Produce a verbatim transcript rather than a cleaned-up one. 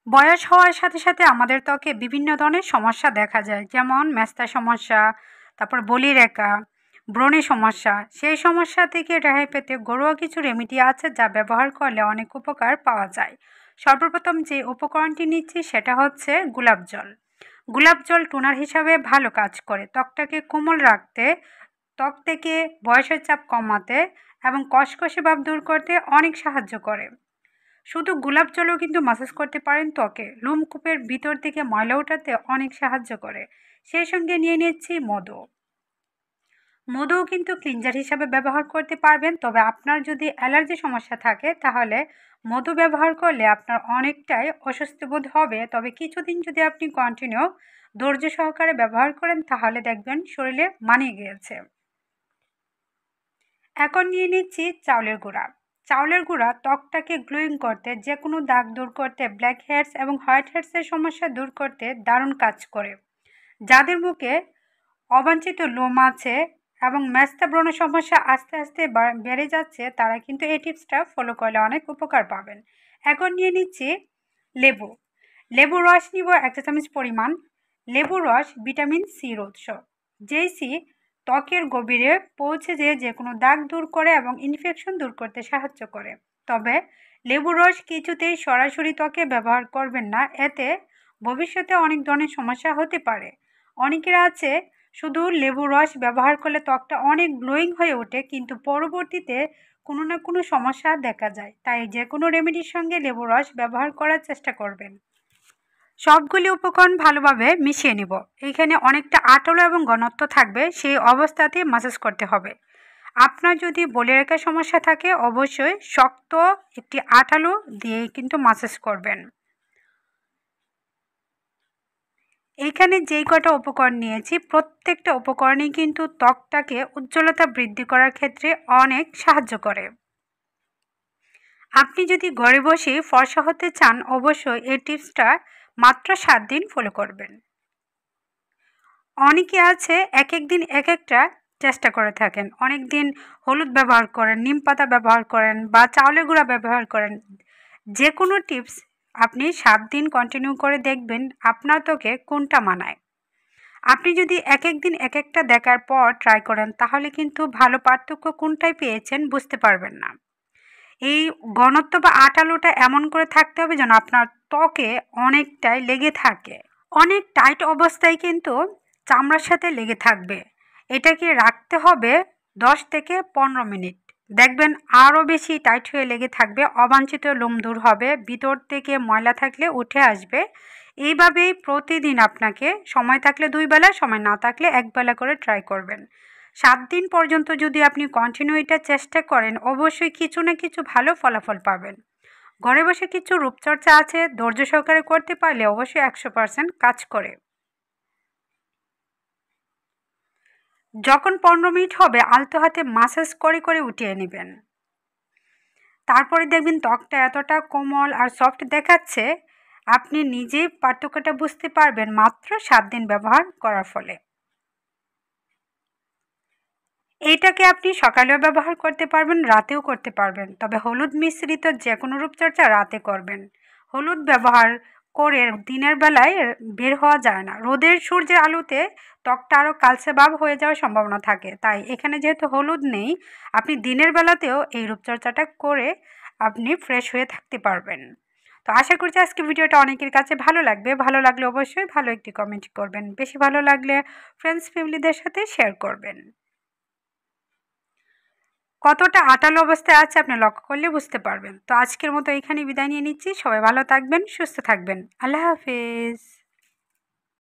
বয়স হওয়ার সাথে সাথে আমাদের ত্বকে বিভিন্ন ধরনের সমস্যা দেখা যায়, যেমন মেস্তা সমস্যা, তারপর বলিরেখা, ব্রণের সমস্যা। সেই সমস্যা থেকে রেহাই পেতে ঘরোয়া কিছু রেমেডি আছে যা ব্যবহার করলে অনেক উপকার পাওয়া যায়। সর্বপ্রথম যে উপকরণটি নিচ্ছি সেটা হচ্ছে গোলাপ জল। গোলাপ জল টোনার হিসাবে ভালো কাজ করে, ত্বকটাকে কোমল রাখতে, ত্বক থেকে বয়সের চাপ কমাতে এবং কষকষে ভাব দূর করতে অনেক সাহায্য করে। শুধু গোলাপ জলও কিন্তু মাসাজ করতে পারেন ত্বকে, লোমকূপের ভিতর থেকে ময়লা ওঠাতে অনেক সাহায্য করে। সেই সঙ্গে নিয়ে নিচ্ছি মধু। মধুও কিন্তু ক্লিনজার হিসাবে ব্যবহার করতে পারবেন, তবে আপনার যদি অ্যালার্জি সমস্যা থাকে তাহলে মধু ব্যবহার করলে আপনার অনেকটাই অস্বস্তি বোধ হবে। তবে কিছুদিন যদি আপনি কন্টিনিউ ধৈর্য সহকারে ব্যবহার করেন তাহলে দেখবেন শরীরে মানিয়ে গিয়েছে। এখন নিয়ে নিচ্ছি চাউলের গুঁড়া। চাউলের গুঁড়া ত্বকটাকে গ্লোয়িং করতে, যে কোনো দাগ দূর করতে, ব্ল্যাক হেডস এবং হোয়াইট হেডসের সমস্যা দূর করতে দারুণ কাজ করে। যাদের মুখে অবাঞ্ছিত লোম আছে এবং মেস্তা ব্রণের সমস্যা আস্তে আস্তে বেড়ে যাচ্ছে, তারা কিন্তু এই টিপসটা ফলো করলে অনেক উপকার পাবেন। এখন নিয়ে নিচ্ছি লেবু। লেবুর রস নিব এক চা চামচ পরিমাণ। লেবুর রস ভিটামিন সির উৎস, যেই সি ত্বকের গভীরে পৌঁছে যেয়ে যে কোনো দাগ দূর করে এবং ইনফেকশন দূর করতে সাহায্য করে। তবে লেবুর রস কিছুতেই সরাসরি ত্বকে ব্যবহার করবেন না, এতে ভবিষ্যতে অনেক ধরনের সমস্যা হতে পারে। অনেকের আছে শুধু লেবুর রস ব্যবহার করলে ত্বকটা অনেক গ্লোয়িং হয়ে ওঠে, কিন্তু পরবর্তীতে কোনো না কোনো সমস্যা দেখা যায়। তাই যে কোনো রেমেডির সঙ্গে লেবুর রস ব্যবহার করার চেষ্টা করবেন। সবগুলি উপকরণ ভালোভাবে মিশিয়ে নিব। এইখানে অনেকটা আঠালো এবং ঘনত্ব থাকবে, সেই অবস্থাতে মাসাজ করতে হবে। আপনার যদি বলিরেখার সমস্যা থাকে অবশ্যই শক্ত একটি আঠালো দিয়ে কিন্তু মাসাজ করবেন। এইখানে যেই কটা উপকরণ নিয়েছি প্রত্যেকটা উপকরণই কিন্তু ত্বকটাকে উজ্জ্বলতা বৃদ্ধি করার ক্ষেত্রে অনেক সাহায্য করে। আপনি যদি ঘরে বসে ফর্সা হতে চান অবশ্যই এই টিপসটা মাত্র সাত দিন ফলো করবেন। অনেকে আছে এক এক দিন এক একটা চেষ্টা করে থাকেন, অনেক দিন হলুদ ব্যবহার করেন, নিম পাতা ব্যবহার করেন বা চাউলের গুঁড়া ব্যবহার করেন। যে কোনো টিপস আপনি সাত দিন কন্টিনিউ করে দেখবেন আপনার ত্বকে কোনটা মানায়। আপনি যদি এক এক দিন এক একটা দেখার পর ট্রাই করেন তাহলে কিন্তু ভালো পার্থক্য কোনটায় পেয়েছেন বুঝতে পারবেন না। এই ঘনত্ব বা আঠালোটা এমন করে থাকতে হবে যেন আপনার ত্বকে অনেকটাই লেগে থাকে, অনেক টাইট অবস্থায় কিন্তু চামড়ার সাথে লেগে থাকবে। এটাকে রাখতে হবে দশ থেকে পনেরো মিনিট, দেখবেন আরও বেশি টাইট হয়ে লেগে থাকবে, অবাঞ্ছিত লোম দূর হবে, ভিতর থেকে ময়লা থাকলে উঠে আসবে। এইভাবেই প্রতিদিন আপনাকে সময় থাকলে দুই বেলা, সময় না থাকলে এক বেলা করে ট্রাই করবেন। সাত দিন পর্যন্ত যদি আপনি কন্টিনিউ এটা চেষ্টা করেন অবশ্যই কিছু না কিছু ভালো ফলাফল পাবেন। ঘরে বসে কিছু রূপচর্চা আছে, ধৈর্য সহকারে করতে পারলে অবশ্যই একশো পার্সেন্ট কাজ করে। যখন পনেরো মিনিট হবে আলতো হাতে মাসাজ করে করে উঠিয়ে নেবেন। তারপরে দেখবেন ত্বকটা এতটা কোমল আর সফট দেখাচ্ছে, আপনি নিজেই পার্থক্যটা বুঝতে পারবেন মাত্র সাত দিন ব্যবহার করার ফলে। এইটাকে আপনি সকালেও ব্যবহার করতে পারবেন, রাতেও করতে পারবেন, তবে হলুদ মিশ্রিত যে কোনো রূপচর্চা রাতে করবেন। হলুদ ব্যবহার করে দিনের বেলায় বের হওয়া যায় না, রোদের সূর্যের আলোতে ত্বকটা আরও কালচে ভাব হয়ে যাওয়ার সম্ভাবনা থাকে। তাই এখানে যেহেতু হলুদ নেই, আপনি দিনের বেলাতেও এই রূপচর্চাটা করে আপনি ফ্রেশ হয়ে থাকতে পারবেন। তো আশা করছি আজকে ভিডিওটা অনেকের কাছে ভালো লাগবে। ভালো লাগলে অবশ্যই ভালো একটি কমেন্ট করবেন, বেশি ভালো লাগলে ফ্রেন্ডস ফ্যামিলিদের সাথে শেয়ার করবেন। কতটা আটালো অবস্থায় আছে আপনি লক্ষ্য করলে বুঝতে পারবেন। তো আজকের মতো এখানে বিদায় নিয়ে নিচ্ছি। সবাই ভালো থাকবেন, সুস্থ থাকবেন। আল্লাহ হাফেজ।